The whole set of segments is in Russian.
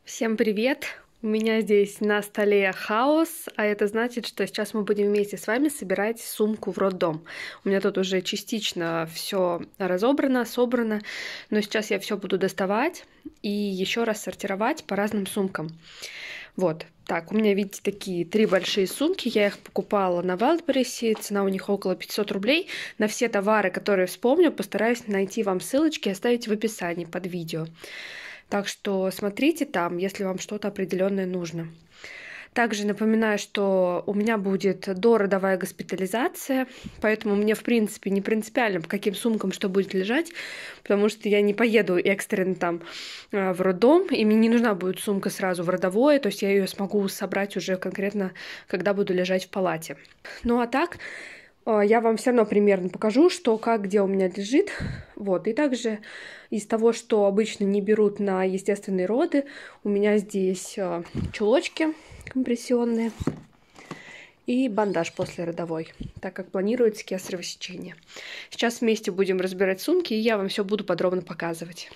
Всем привет! У меня здесь на столе хаос, а это значит, что сейчас мы будем вместе с вами собирать сумку в роддом. У меня тут уже частично все разобрано, собрано, но сейчас я все буду доставать и еще раз сортировать по разным сумкам. Вот, так, у меня, видите, такие 3 большие сумки, я их покупала на Wildberries, цена у них около 500 рублей. На все товары, которые вспомню, постараюсь найти вам ссылочки и оставить в описании под видео. Так что смотрите там, если вам что-то определенное нужно. Также напоминаю, что у меня будет дородовая госпитализация, поэтому мне, в принципе, не принципиально, по каким сумкам что будет лежать, потому что я не поеду экстренно там в роддом, и мне не нужна будет сумка сразу в родовое, то есть я ее смогу собрать уже конкретно, когда буду лежать в палате. Ну а так, я вам все равно примерно покажу, что, как, где у меня лежит. Вот. И также из того, что обычно не берут на естественные роды, у меня здесь чулочки компрессионные и бандаж послеродовой, так как планируется кесарево сечение. Сейчас вместе будем разбирать сумки, и я вам все буду подробно показывать.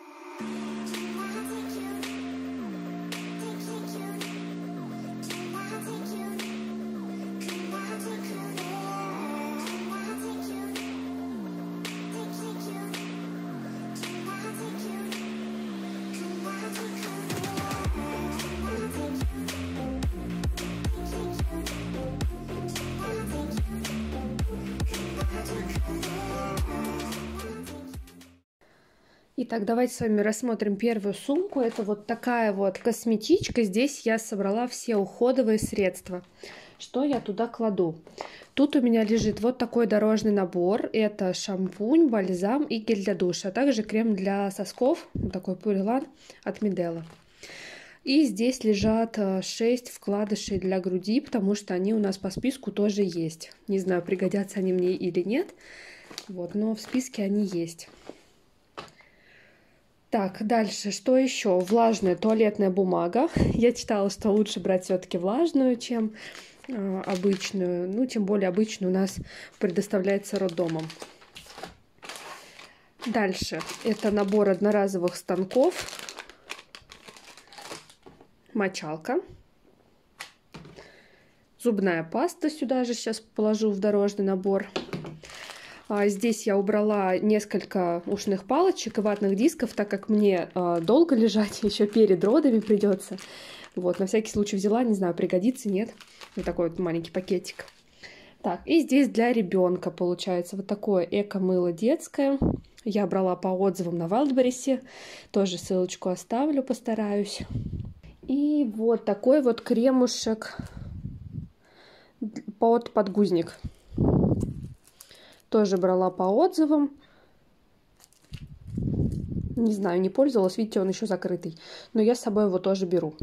Итак, давайте с вами рассмотрим первую сумку. Это вот такая вот косметичка. Здесь я собрала все уходовые средства. Что я туда кладу? Тут у меня лежит вот такой дорожный набор. Это шампунь, бальзам и гель для душа, а также крем для сосков, вот такой Purellan от Медела. И здесь лежат 6 вкладышей для груди, потому что они у нас по списку тоже есть. Не знаю, пригодятся они мне или нет, вот, но в списке они есть. Так, дальше, что еще? Влажная туалетная бумага. Я читала, что лучше брать все-таки влажную, чем обычную. Ну, тем более обычную у нас предоставляется роддомом. Дальше, это набор одноразовых станков. Мочалка. Зубная паста сюда же сейчас положу в дорожный набор. Здесь я убрала несколько ушных палочек и ватных дисков, так как мне долго лежать, еще перед родами придется. Вот, на всякий случай взяла, не знаю, пригодится, нет. Вот такой вот маленький пакетик. Так, и здесь для ребенка получается вот такое эко-мыло детское. Я брала по отзывам на Wildberries, тоже ссылочку оставлю, постараюсь. И вот такой вот кремушек под подгузник. Тоже брала по отзывам. Не знаю, не пользовалась. Видите, он еще закрытый. Но я с собой его тоже беру.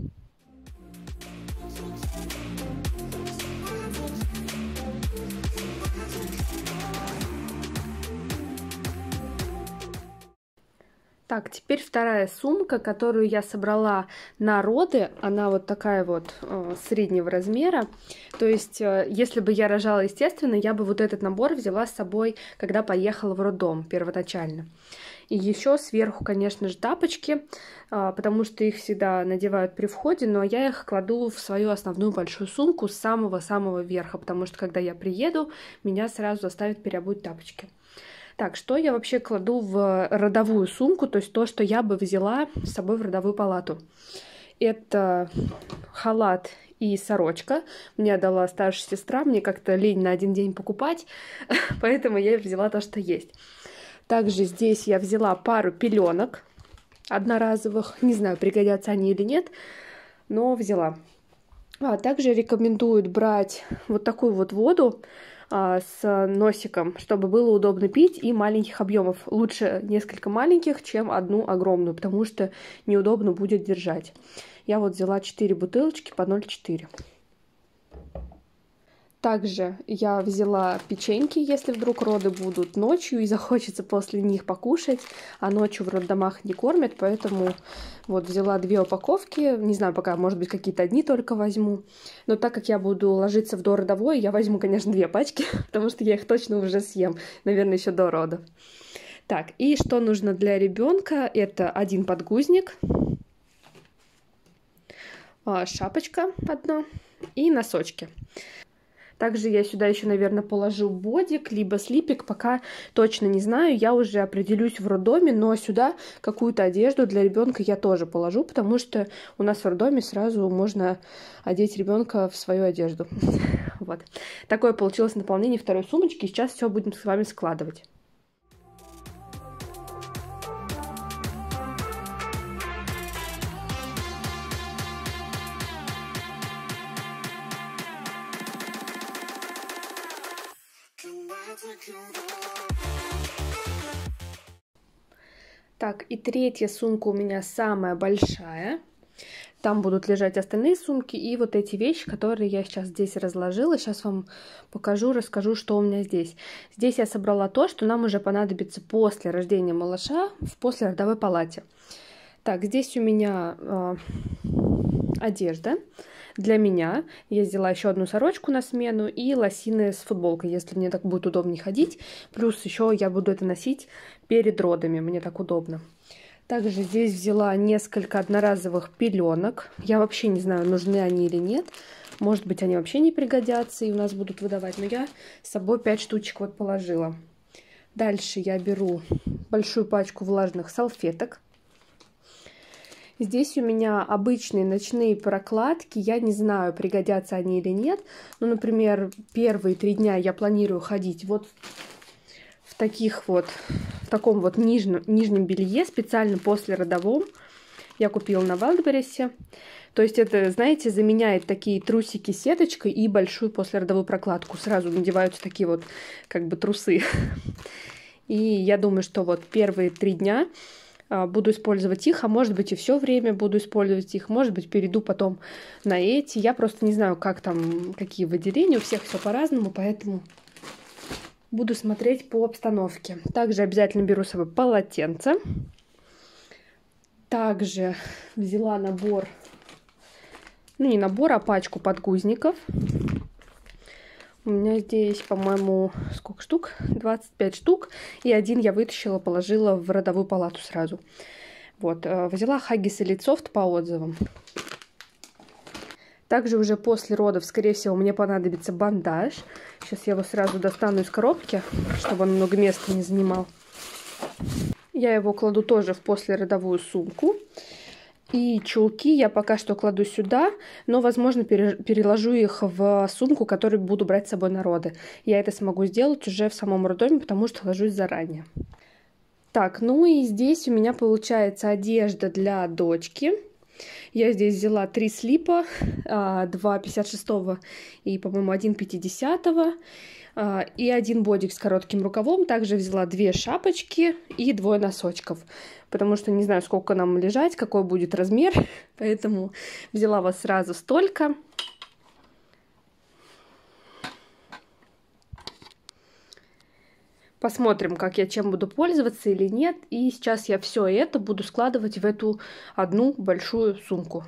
Так, теперь вторая сумка, которую я собрала на роды. Она вот такая вот среднего размера. То есть, если бы я рожала естественно, я бы вот этот набор взяла с собой, когда поехала в роддом первоначально. И еще сверху, конечно же, тапочки, потому что их всегда надевают при входе, но я их кладу в свою основную большую сумку с самого-самого верха, потому что когда я приеду, меня сразу заставят переобуть тапочки. Так, что я вообще кладу в родовую сумку, то есть то, что я бы взяла с собой в родовую палату. Это халат и сорочка. Мне дала старшая сестра, мне как-то лень на один день покупать, поэтому я взяла то, что есть. Также здесь я взяла пару пеленок одноразовых. Не знаю, пригодятся они или нет, но взяла. Также рекомендуют брать вот такую вот воду с носиком, чтобы было удобно пить, и маленьких объемов. Лучше несколько маленьких, чем одну огромную, потому что неудобно будет держать. Я вот взяла 4 бутылочки по 0,4. Также я взяла печеньки, если вдруг роды будут ночью и захочется после них покушать, а ночью в роддомах не кормят, поэтому вот взяла 2 упаковки, не знаю, пока, может быть, какие-то одни только возьму, но так как я буду ложиться в дородовой, я возьму, конечно, 2 пачки, потому что я их точно уже съем, наверное, еще до родов. Так, и что нужно для ребенка? Это 1 подгузник, шапочка одна и носочки. Также я сюда еще, наверное, положу бодик, либо слипик, пока точно не знаю, я уже определюсь в роддоме, но сюда какую-то одежду для ребенка я тоже положу, потому что у нас в роддоме сразу можно одеть ребенка в свою одежду. Вот. Такое получилось наполнение второй сумочки, сейчас все будем с вами складывать. Так, и третья сумка у меня самая большая. Там будут лежать остальные сумки и вот эти вещи, которые я сейчас здесь разложила. Сейчас вам покажу, расскажу, что у меня здесь. Здесь я собрала то, что нам уже понадобится после рождения малыша в послеродовой палате. Так, здесь у меня одежда для меня. Я взяла еще одну сорочку на смену и лосины с футболкой, если мне так будет удобнее ходить. Плюс еще я буду это носить перед родами, мне так удобно. Также здесь взяла несколько одноразовых пеленок. Я вообще не знаю, нужны они или нет. Может быть, они вообще не пригодятся и у нас будут выдавать. Но я с собой 5 штучек вот положила. Дальше я беру большую пачку влажных салфеток. Здесь у меня обычные ночные прокладки. Я не знаю, пригодятся они или нет. Ну, например, первые 3 дня я планирую ходить вот в таком вот нижнем белье, специально послеродовом. Я купила на Wildberries. То есть это, знаете, заменяет такие трусики сеточкой и большую послеродовую прокладку. Сразу надеваются такие вот как бы трусы. И я думаю, что вот первые 3 дня буду использовать их, а может быть и все время буду использовать их, может быть перейду потом на эти. Я просто не знаю, как там, какие выделения, у всех все по-разному, поэтому буду смотреть по обстановке. Также обязательно беру с собой полотенце. Также взяла набор, ну не набор, а пачку подгузников. У меня здесь, по-моему, сколько штук? 25 штук. И один я вытащила, положила в родовую палату сразу. Вот. Взяла Huggies Elite Soft по отзывам. Также уже после родов, скорее всего, мне понадобится бандаж. Сейчас я его сразу достану из коробки, чтобы он много места не занимал. Я его кладу тоже в послеродовую сумку. И чулки я пока что кладу сюда, но, возможно, переложу их в сумку, которую буду брать с собой на роды. Я это смогу сделать уже в самом роддоме, потому что ложусь заранее. Так, ну и здесь у меня получается одежда для дочки. Я здесь взяла 3 слипа, 2 56-го и, по-моему, 1 50-го. И 1 бодик с коротким рукавом. Также взяла 2 шапочки и 2 носочков. Потому что не знаю, сколько нам лежать, какой будет размер. Поэтому взяла вот сразу столько. Посмотрим, как я чем буду пользоваться или нет. И сейчас я все это буду складывать в эту одну большую сумку.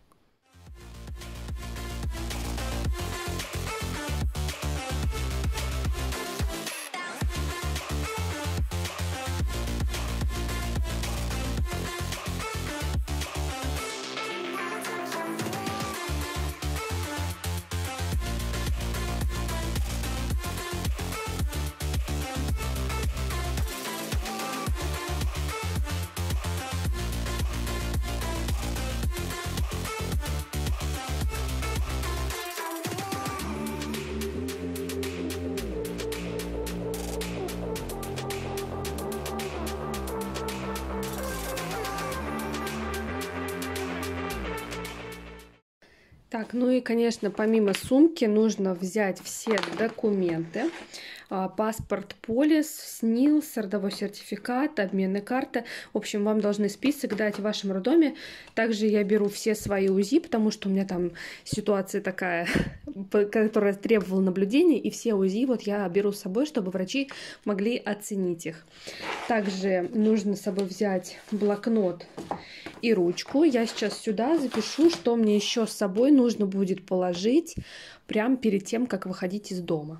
Так, ну и, конечно, помимо сумки нужно взять все документы. Паспорт, полис, СНИЛС, родовой сертификат, обменная карта. В общем, вам должны список дать в вашем роддоме. Также я беру все свои УЗИ, потому что у меня там ситуация такая, которая требовала наблюдения. И все УЗИ вот я беру с собой, чтобы врачи могли оценить их. Также нужно с собой взять блокнот и ручку. Я сейчас сюда запишу, что мне еще с собой нужно будет положить прямо перед тем, как выходить из дома.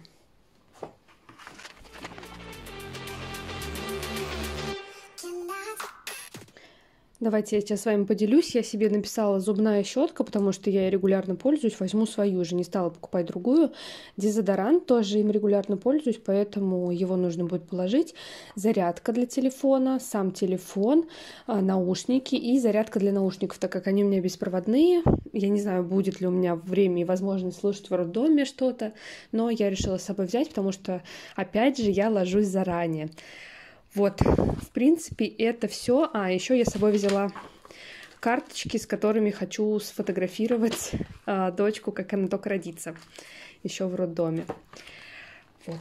Давайте я сейчас с вами поделюсь. Я себе написала зубная щетка, потому что я ей регулярно пользуюсь. Возьму свою уже, не стала покупать другую. Дезодорант тоже им регулярно пользуюсь, поэтому его нужно будет положить. Зарядка для телефона, сам телефон, наушники и зарядка для наушников, так как они у меня беспроводные. Я не знаю, будет ли у меня время и возможность слушать в роддоме что-то, но я решила с собой взять, потому что, опять же, я ложусь заранее. Вот, в принципе, это все. Еще я с собой взяла карточки, с которыми хочу сфотографировать дочку, как она только родится, еще в роддоме. Вот.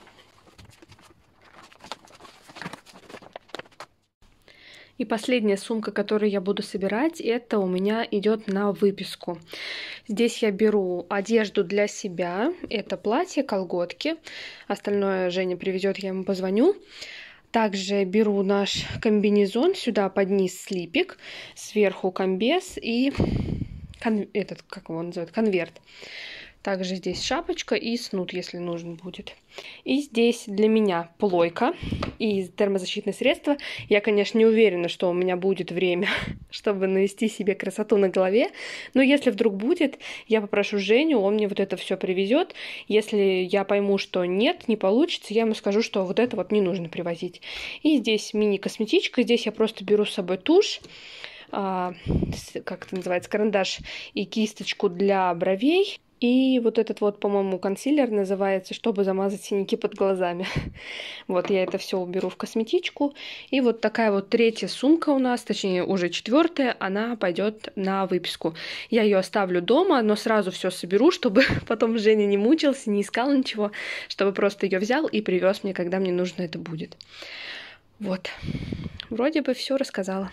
И последняя сумка, которую я буду собирать, это у меня идет на выписку. Здесь я беру одежду для себя. Это платье, колготки. Остальное Женя привезет, я ему позвоню. Также беру наш комбинезон, сюда под низ слипик, сверху комбез и как его называют, конверт. Также здесь шапочка и снуд, если нужен будет. И здесь для меня плойка и термозащитные средства. Я, конечно, не уверена, что у меня будет время, чтобы навести себе красоту на голове. Но если вдруг будет, я попрошу Женю, он мне вот это все привезет. Если я пойму, что нет, не получится, я ему скажу, что вот это вот не нужно привозить. И здесь мини-косметичка. Здесь я просто беру с собой тушь, как это называется, карандаш и кисточку для бровей. И вот этот вот, по-моему, консилер называется, чтобы замазать синяки под глазами. Вот я это все уберу в косметичку. И вот такая вот третья сумка у нас, точнее уже четвертая, она пойдет на выписку. Я ее оставлю дома, но сразу все соберу, чтобы потом Женя не мучился, не искал ничего, чтобы просто ее взял и привез мне, когда мне нужно это будет. Вот. Вроде бы все рассказала.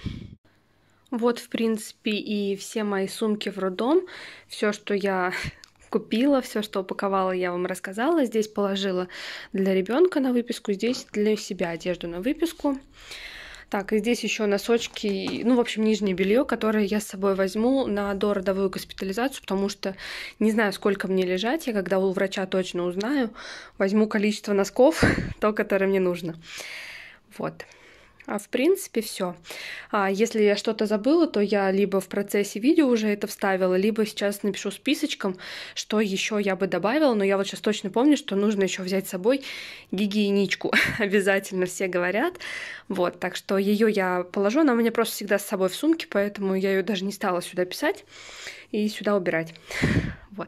Вот, в принципе, и все мои сумки в роддом. Все, что я купила, все, что упаковала, я вам рассказала. Здесь положила для ребенка на выписку, здесь для себя одежду на выписку. Так, и здесь еще носочки, ну, в общем, нижнее белье, которое я с собой возьму на дородовую госпитализацию, потому что не знаю, сколько мне лежать. Я когда у врача точно узнаю, возьму количество носков, то, которое мне нужно. Вот. А в принципе все. Если я что-то забыла, то я либо в процессе видео уже это вставила, либо сейчас напишу списочком, что еще я бы добавила. Но я вот сейчас точно помню, что нужно еще взять с собой гигиеничку. Обязательно все говорят. Вот, так что ее я положу. Она у меня просто всегда с собой в сумке, поэтому я ее даже не стала сюда писать и сюда убирать. Вот.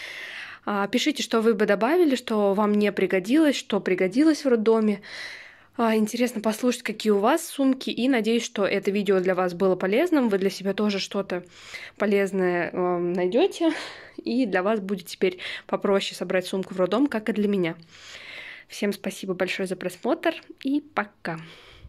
Пишите, что вы бы добавили, что вам не пригодилось, что пригодилось в роддоме. Интересно послушать, какие у вас сумки, и надеюсь, что это видео для вас было полезным, вы для себя тоже что-то полезное найдете, и для вас будет теперь попроще собрать сумку в роддом, как и для меня. Всем спасибо большое за просмотр, и пока!